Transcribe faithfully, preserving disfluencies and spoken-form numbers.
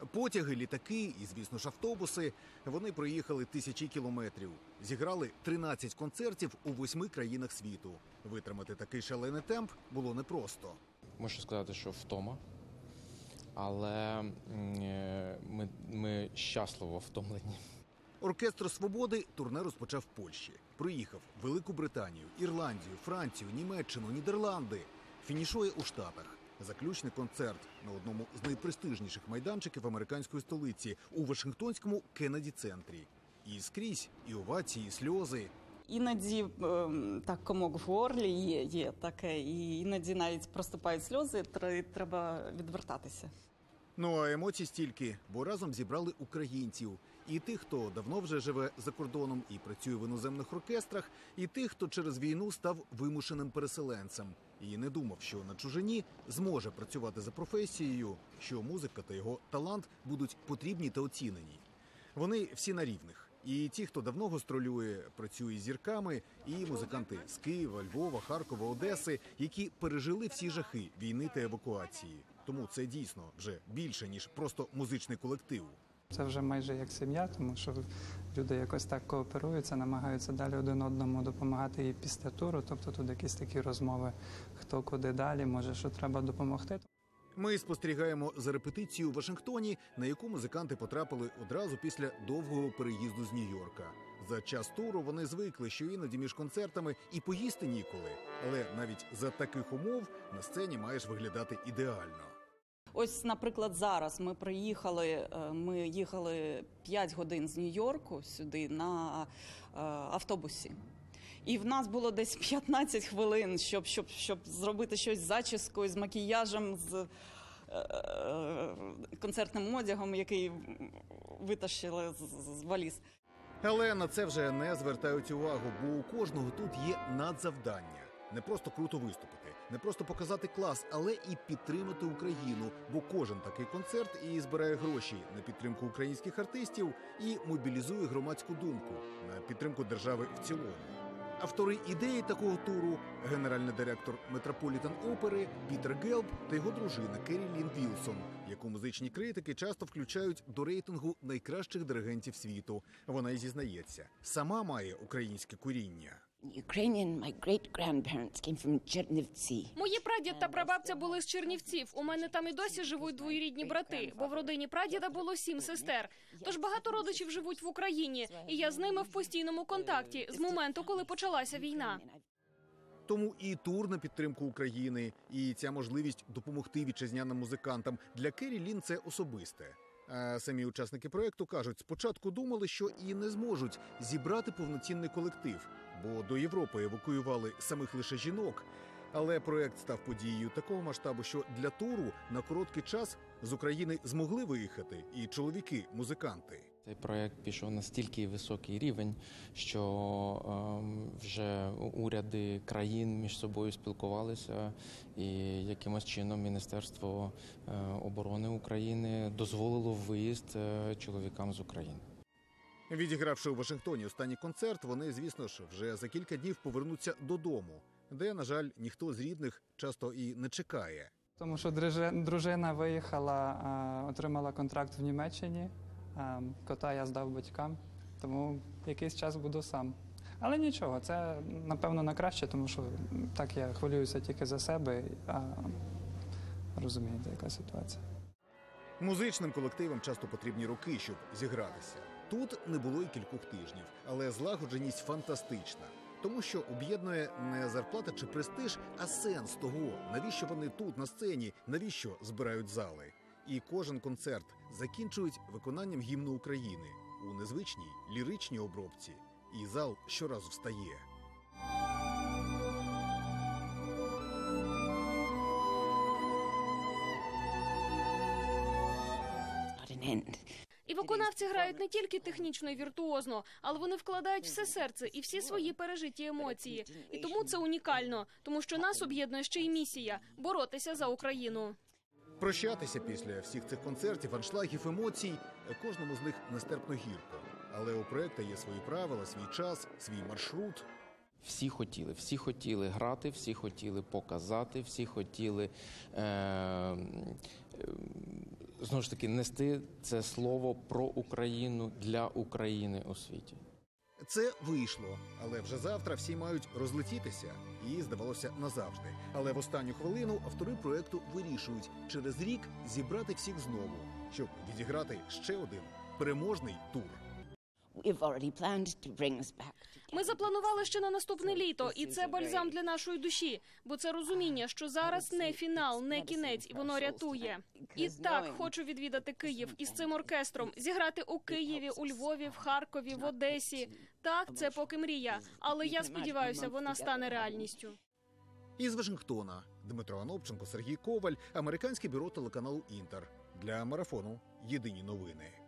Потяги, літаки і, звісно ж, автобуси. Вони проїхали тисячі кілометрів. Зіграли тринадцять концертів у восьми країнах світу. Витримати такий шалений темп було непросто. Можу сказати, що втома. Але ми, ми щасливо втомлені. Оркестр «Свободи» турне розпочав в Польщі. Проїхав Велику Британію, Ірландію, Францію, Німеччину, Нідерланди. Фінішує у Штатах. Заключний концерт на одному з найпрестижніших майданчиків американської столиці – у Вашингтонському Кеннеді-центрі. І скрізь і овації, і сльози. Іноді так комок в горлі є, є таке, і іноді навіть проступають сльози, треба відвертатися. Ну а емоцій стільки, бо разом зібрали українців. І тих, хто давно вже живе за кордоном і працює в іноземних оркестрах, і тих, хто через війну став вимушеним переселенцем. І не думав, що на чужині зможе працювати за професією, що музика та його талант будуть потрібні та оцінені. Вони всі на рівних. І ті, хто давно гастролює, працює з зірками, і музиканти з Києва, Львова, Харкова, Одеси, які пережили всі жахи війни та евакуації. Тому це дійсно вже більше, ніж просто музичний колектив. Це вже майже як сім'я, тому що люди якось так кооперуються, намагаються далі один одному допомагати і після туру. Тобто тут якісь такі розмови, хто куди далі, може, що треба допомогти. Ми спостерігаємо за репетицією у Вашингтоні, на яку музиканти потрапили одразу після довгого переїзду з Нью-Йорка. За час туру вони звикли, що іноді між концертами і поїсти ніколи. Але навіть за таких умов на сцені маєш виглядати ідеально. Ось, наприклад, зараз ми приїхали, ми їхали п'ять годин з Нью-Йорку сюди на автобусі. І в нас було десь п'ятнадцять хвилин, щоб, щоб, щоб зробити щось з зачіскою, з макіяжем, з е, концертним одягом, який витащили з, з валіз. Але на це вже не звертають увагу, бо у кожного тут є надзавдання. Не просто круто виступити, не просто показати клас, але і підтримати Україну, бо кожен такий концерт і збирає гроші на підтримку українських артистів, і мобілізує громадську думку на підтримку держави в цілому. Автори ідеї такого туру – генеральний директор Метрополітен-опери Пітер Гелб та його дружина Керрі Лін Вілсон, яку музичні критики часто включають до рейтингу найкращих диригентів світу. Вона й зізнається, сама має українське коріння. Мої прадід та прабабця були з Чернівців. У мене там і досі живуть двоюрідні брати, бо в родині прадіда було сім сестер. Тож багато родичів живуть в Україні, і я з ними в постійному контакті з моменту, коли почалася війна. Тому і тур на підтримку України, і ця можливість допомогти вітчизняним музикантам для Керрі Лін – це особисте. А самі учасники проєкту кажуть, спочатку думали, що і не зможуть зібрати повноцінний колектив, бо до Європи евакуювали самих лише жінок. Але проєкт став подією такого масштабу, що для туру на короткий час з України змогли виїхати і чоловіки-музиканти. Цей проєкт пішов на стільки високий рівень, що е, вже уряди країн між собою спілкувалися, і якимось чином Міністерство е, оборони України дозволило виїзд е, чоловікам з України. Відігравши у Вашингтоні останній концерт, вони, звісно ж, вже за кілька днів повернуться додому, де, на жаль, ніхто з рідних часто і не чекає. Тому що дружина виїхала, отримала контракт в Німеччині, кота я здав батькам, тому якийсь час буду сам. Але нічого, це, напевно, на краще, тому що так я хвилююся тільки за себе, а розумієте, яка ситуація. Музичним колективам часто потрібні роки, щоб зігратися. Тут не було і кількох тижнів, але злагодженість фантастична. Тому що об'єднує не зарплата чи престиж, а сенс того, навіщо вони тут, на сцені, навіщо збирають зали. І кожен концерт закінчують виконанням гімну України у незвичній ліричній обробці. І зал щоразу встає. І виконавці грають не тільки технічно і віртуозно, але вони вкладають все серце і всі свої пережиті емоції. І тому це унікально, тому що нас об'єднує ще й місія – боротися за Україну. Прощатися після всіх цих концертів, аншлагів, емоцій – кожному з них нестерпно гірко. Але у проєкту є свої правила, свій час, свій маршрут. Всі хотіли, всі хотіли грати, всі хотіли показати, всі хотіли е- знову ж таки, нести це слово про Україну для України у світі. Це вийшло, але вже завтра всі мають розлетітися. І, здавалося, назавжди. Але в останню хвилину автори проекту вирішують через рік зібрати всіх знову, щоб відіграти ще один переможний тур. Ми запланували ще на наступне літо, і це бальзам для нашої душі, бо це розуміння, що зараз не фінал, не кінець, і воно рятує. І так, хочу відвідати Київ із цим оркестром, зіграти у Києві, у Львові, в Харкові, в Одесі. Так, це поки мрія, але я сподіваюся, вона стане реальністю. Із Вашингтона Дмитро Анопченко, Сергій Коваль, американське бюро телеканалу «Інтер». Для Марафону єдині новини.